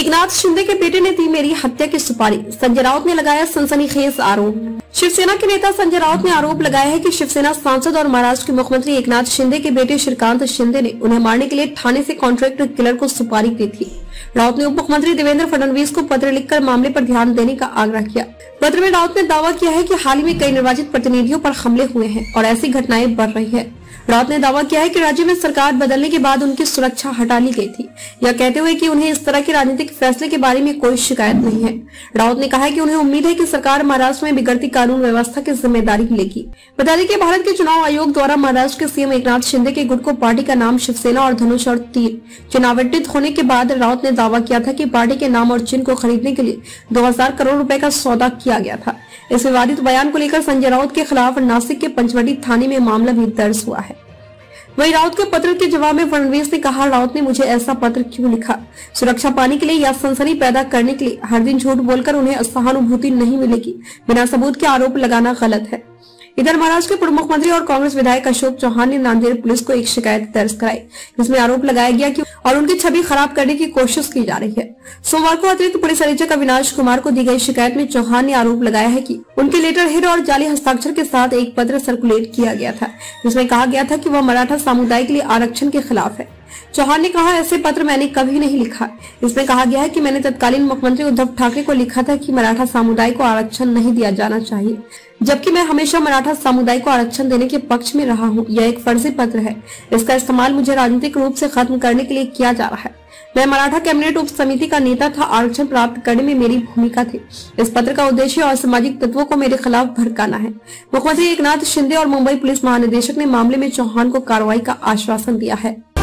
एकनाथ शिंदे के बेटे ने दी मेरी हत्या की सुपारी, संजय राउत ने लगाया सनसनीखेज आरोप। शिवसेना के नेता संजय राउत ने आरोप लगाया है कि शिवसेना सांसद और महाराष्ट्र के मुख्यमंत्री एकनाथ शिंदे के बेटे श्रीकांत शिंदे ने उन्हें मारने के लिए ठाणे से कॉन्ट्रैक्ट किलर को सुपारी दी थी। राउत ने उप मुख्यमंत्री देवेंद्र फडणवीस को पत्र लिखकर मामले पर ध्यान देने का आग्रह किया। पत्र में राउत ने दावा किया है कि हाल ही में कई निर्वाचित प्रतिनिधियों पर हमले हुए हैं और ऐसी घटनाएं बढ़ रही है। राउत ने दावा किया है कि राज्य में सरकार बदलने के बाद उनकी सुरक्षा हटा ली गई थी, यह कहते हुए कि उन्हें इस तरह के राजनीतिक फैसले के बारे में कोई शिकायत नहीं है। राउत ने कहा है कि उन्हें उम्मीद है कि सरकार महाराष्ट्र में बिगड़ती कानून व्यवस्था की जिम्मेदारी लेगी। बता दें कि भारत के चुनाव आयोग द्वारा महाराष्ट्र के सीएम एकनाथ शिंदे के गुट को पार्टी का नाम शिवसेना और धनुष और तीर चिन्ह आवंटित होने के बाद राउत ने दावा किया था कि पार्टी के नाम और चिन्ह को खरीदने के लिए 2000 करोड़ रुपए का सौदा किया गया था। इस विवादित बयान को लेकर संजय राउत के खिलाफ नासिक के पंचवटी थाने में मामला भी दर्ज हुआ है। वहीं राउत के पत्र के जवाब में फडणवीस ने कहा, राउत ने मुझे ऐसा पत्र क्यों लिखा? सुरक्षा पाने के लिए या सनसनी पैदा करने के लिए? हर दिन झूठ बोलकर उन्हें सहानुभूति नहीं मिलेगी। बिना सबूत के आरोप लगाना गलत है। इधर महाराष्ट्र के पूर्व मुख्यमंत्री और कांग्रेस विधायक अशोक चौहान ने नांदेड़ पुलिस को एक शिकायत दर्ज कराई, जिसमें आरोप लगाया गया कि और उनकी छवि खराब करने की कोशिश की जा रही है। सोमवार को अतिरिक्त पुलिस अधीक्षक अविनाश कुमार को दी गई शिकायत में चौहान ने आरोप लगाया है कि उनके लेटर हेड और जाली हस्ताक्षर के साथ एक पत्र सर्कुलेट किया गया था, जिसमें कहा गया था कि वह मराठा समुदाय के लिए आरक्षण के खिलाफ है। चौहान ने कहा, ऐसे पत्र मैंने कभी नहीं लिखा। इसमें कहा गया है कि मैंने तत्कालीन मुख्यमंत्री उद्धव ठाकरे को लिखा था कि मराठा समुदाय को आरक्षण नहीं दिया जाना चाहिए, जबकि मैं हमेशा मराठा समुदाय को आरक्षण देने के पक्ष में रहा हूँ। यह एक फर्जी पत्र है। इसका इस्तेमाल मुझे राजनीतिक रूप से खत्म करने के लिए किया जा रहा है। मैं मराठा कैबिनेट उप समिति का नेता था। आरक्षण प्राप्त करने में मेरी भूमिका थी। इस पत्र का उद्देश्य असामाजिक तत्वों को मेरे खिलाफ भड़काना है। मुख्यमंत्री एकनाथ शिंदे और मुंबई पुलिस महानिदेशक ने मामले में चौहान को कार्रवाई का आश्वासन दिया है।